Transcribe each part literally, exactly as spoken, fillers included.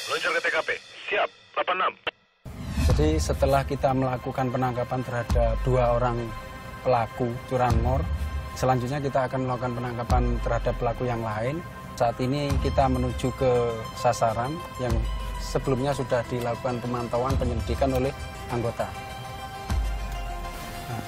Meluncur ke T K P. Siap, delapan enam. Jadi setelah kita melakukan penangkapan terhadap dua orang pelaku curanmor, selanjutnya kita akan melakukan penangkapan terhadap pelaku yang lain. Saat ini kita menuju ke sasaran yang sebelumnya sudah dilakukan pemantauan penyelidikan oleh anggota. Nah,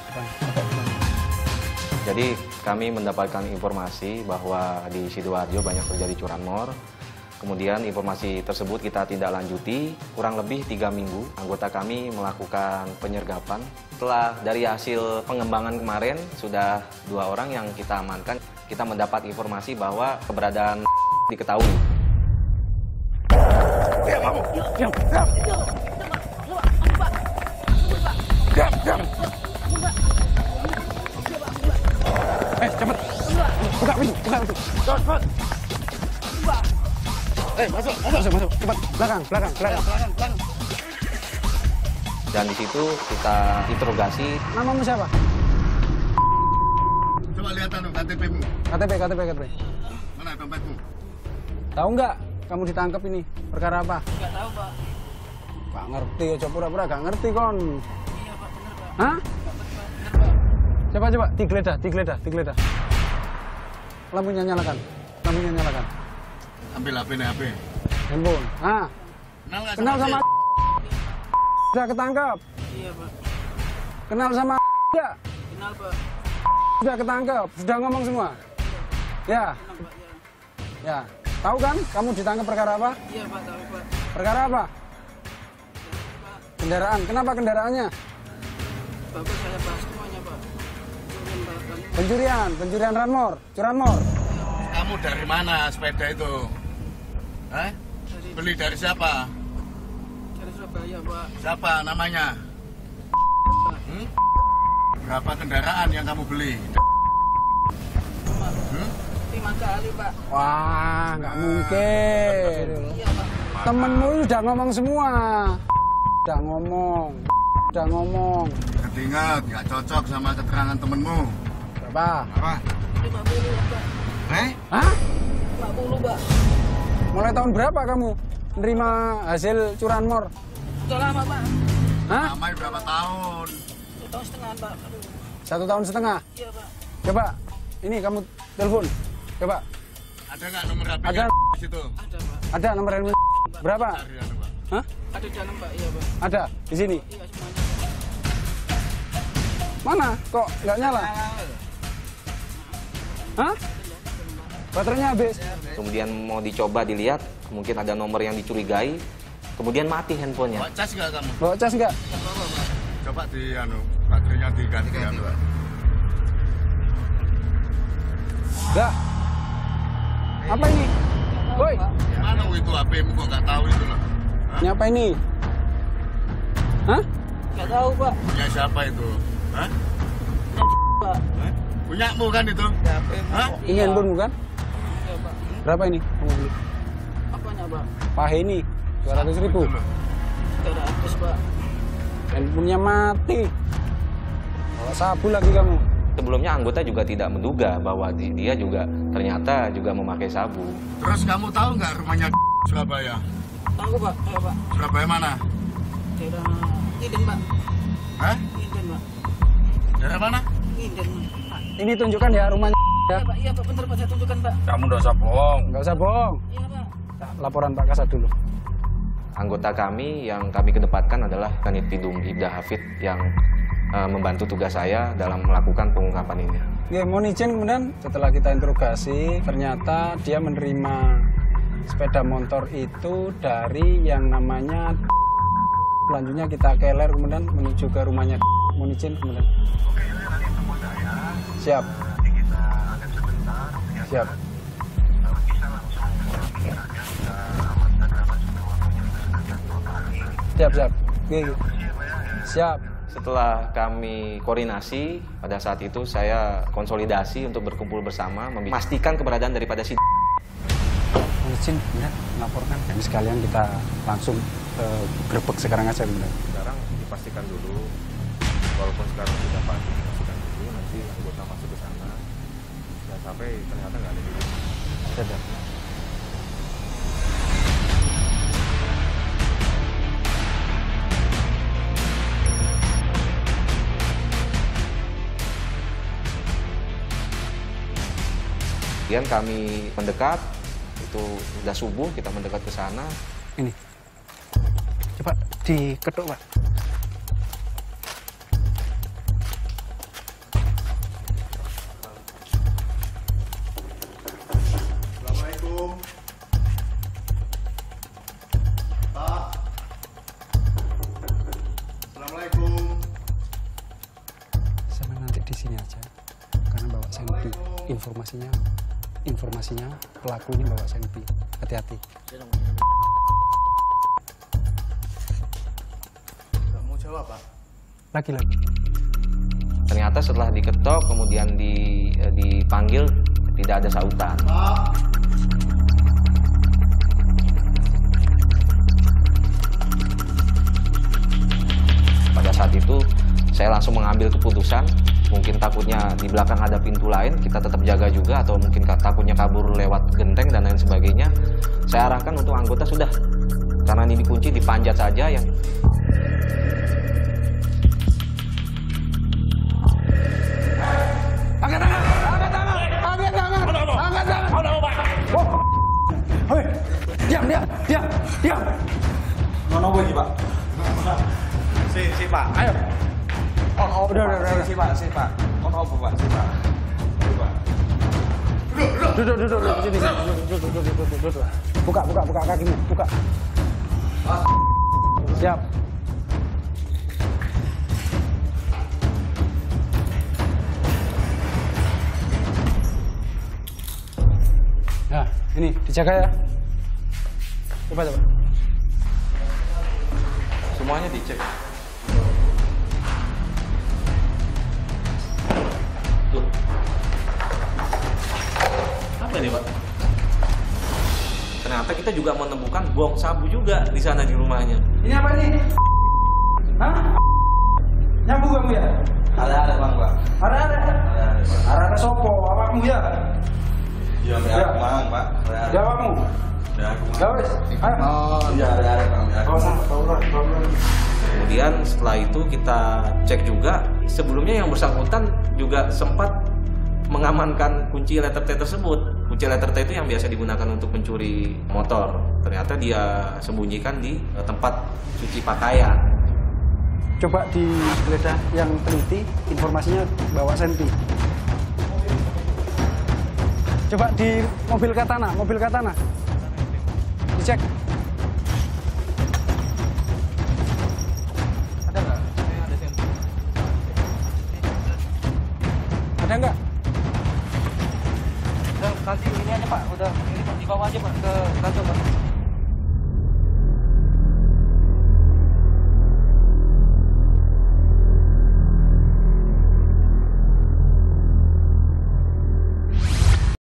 Jadi kami mendapatkan informasi bahwa di Sidoarjo banyak terjadi curanmor. Kemudian informasi tersebut kita tindak lanjuti, kurang lebih tiga minggu anggota kami melakukan penyergapan. Setelah dari hasil pengembangan kemarin, sudah dua orang yang kita amankan, kita mendapat informasi bahwa keberadaan diketahui. Diam kamu. Diam, diam. Diam, diam. Eh, cepat. Buka pintu, buka pintu. Cepat. Eh, masuk, masuk, masuk, masuk. Cepat. Belakang, belakang, belakang. Belakang, belakang. Dan di situ kita interogasi. Namamu siapa? Coba lihat anu K T P-mu. K T P, K T P, K T P. Mana dompetmu? Tahu nggak kamu ditangkap ini? Perkara apa? Nggak tahu, Pak. Gak ngerti, aja pura-pura gak ngerti kon. Iya, Pak, bener, Pak. Hah? Bener, Pak. Coba, coba, digeledah, digeledah, digeledah. Lampunya nyalakan, lampunya nyalakan. Ambil H P nih, H P. Handphone. Ah, Kenal nggak kenal sama dia? sudah ketangkap. Iya, Pak. Kenal sama ya? Kenal, Pak. Sudah ketangkap, sudah ngomong semua. Ya, Kenal, Pak, ya. ya. Tahu kan kamu ditangkap perkara apa? Iya, Pak, tahu, Pak. Perkara apa? Pak, Kendaraan. Kenapa kendaraannya? bagus saya bahas semuanya, Pak. Turun, Pak. Kamu Pencurian, pencurian ranmor, curanmor. Kamu dari mana sepeda itu? Hah? dari, Beli dari siapa? dari Surabaya, Pak. Siapa namanya? Hmm? Berapa kendaraan yang kamu beli? Pak. Hmm? Lima kali, Pak. Wah, nggak mungkin. Iya, Pak. Temenmu ini udah ngomong semua. Udah ngomong, udah ngomong. Ingat, nggak cocok sama keterangan temenmu. Berapa? Apa? lima puluh, Pak. Eh? Hah? lima puluh, Pak. Mulai tahun berapa kamu menerima hasil curanmor? Sudah lama, Pak. Hah? Lama berapa tahun? Satu tahun setengah, Pak. Aduh. Satu tahun setengah. Iya, Pak. Coba, ini kamu telepon. Coba, Ada nggak nomor H P Ada. di situ? Ada, Pak. ada nomor handphone berapa? Cari anu, Pak. Hah? Ada di dalam, Pak. Iya, Pak. Ada di sini. Iya, semuanya. Mana? Kok nggak nyala? Hah? Baterainya habis. Kemudian mau dicoba dilihat, mungkin ada nomor yang dicurigai. Kemudian mati handphonenya. Bawa cas nggak kamu? Bawa cas nggak? Coba di anu, baterainya diganti anu. Nggak. Apa ini? Woi, Mana itu H P-mu kok nggak tahu itu loh? Hah? ini apa ini? Hah? Nggak tahu, Pak. Punya siapa itu? Hah? Pak. Hah? Punyamu kan itu? Hah? Ini handphone bukan? Iya, Pak. Berapa ini? Kamu beli? Apanya, Pak? Pahe ini dua ratus ribu. Itu loh. tiga ratus, Pak. Handphonenya mati. Bawa sabu lagi kamu. Sebelumnya anggota juga tidak menduga bahwa di- dia juga ternyata juga memakai sabu. Terus kamu tahu nggak rumahnya Surabaya? Tahu, Pak. Ayo, Pak. Surabaya mana? Daerah Inden, Pak. Hah? Inden, Pak. Daerah mana? Inden, Pak. Ini tunjukkan ya rumahnya. Iya, Pak. Iya, Pak. Bener, Pak. Saya tunjukkan, Pak. Kamu udah usah bohong. Nggak usah bohong. Iya, Pak. Laporan Pak Kasat dulu. Anggota kami yang kami kedepankan adalah Kanit Pidum Ibda Hafid yang uh, membantu tugas saya dalam melakukan pengungkapan ini. Oke, mohon izin kemudian setelah kita interogasi, ternyata dia menerima sepeda motor itu dari yang namanya. Selanjutnya kita keler kemudian menuju ke rumahnya. Mohon izin kemudian. Oke, ini nanti tunggu saya. Siap, Nanti kita akan sebentar. Ya. siap. Kalau bisa langsung kiranya kita amankan dapat semua waktunya kita sekitar dua kali. Siap, siap. Oke, Siap, ya. siap. Setelah kami koordinasi, pada saat itu saya konsolidasi untuk berkumpul bersama, memastikan keberadaan daripada si Mohon izin kemudian melaporkan. Dan sekalian kita langsung eh, gerbek sekarang aja kemudian. Sekarang dipastikan dulu, walaupun sekarang sudah pasti dipastikan dulu, nanti anggota masuk ke sana dan sampai ternyata nggak ada di rumah. Sudah. Kemudian kami mendekat, itu sudah subuh, kita mendekat ke sana. Ini. Coba diketuk, Pak. Assalamualaikum. Pak. Assalamualaikum. Sama nanti di sini aja. Karena bawa senpi. Informasinya informasinya pelaku ini bawa senpi. Hati-hati. Gak mau jawab, Pak. Lagi-lagi. Ternyata setelah diketok, kemudian di, eh, dipanggil, tidak ada sautan. Pak. Pada saat itu, saya langsung mengambil keputusan, mungkin takutnya di belakang ada pintu lain, kita tetap jaga juga, atau mungkin takutnya kabur lewat genteng dan lain sebagainya. Saya arahkan untuk anggota sudah, karena ini dikunci, dipanjat saja yang Angkat tangan! Angkat tangan! Angkat tangan! Angkat tangan! Oh. Hei, diam, diam, diam, diam. Mana lagi, Pak? Si, si, Pak. Ayo. On off, Udah, udah, udah. Si, Pak, si, Pak. On off, Pak. Si, Pak. Si, Pak. Duduk, duduk, duduk, sini, sini. Duduk, duduk, duduk, duduk, duduk. Buka, buka, buka kakimu, buka. Siap. Nah, ini dijaga ya. Coba, coba. semuanya dicek. Tuh. Apa ini, Pak? Ternyata kita juga menemukan bong sabu juga di sana di rumahnya. Ini apa nih? Hah? Nyambung kamu ya? Ada-ada, Bang, Pak. Ada-ada? Ada-ada, Pak. Ada-ada sopo, awakmu ya? Iya, Ya. ya, Bang, Pak. Ada-ada. Ya awakmu? Ya, aku, Bang. Ya wis. Ayo. Oh, iya, ada-ada, Bang. Ya, aku, Bang. Kemudian setelah itu kita cek juga, sebelumnya yang bersangkutan juga sempat mengamankan kunci letter T tersebut. Kunci letter T itu yang biasa digunakan untuk mencuri motor. Ternyata dia sembunyikan di tempat cuci pakaian. Coba digeledah yang teliti, informasinya bawa senti. Coba di mobil Katana, mobil Katana. Dicek. Ada nggak? Ada senti. Ada nggak? Udah kasih ini aja Pak, udah ini di bawah aja Pak ke kantor Pak.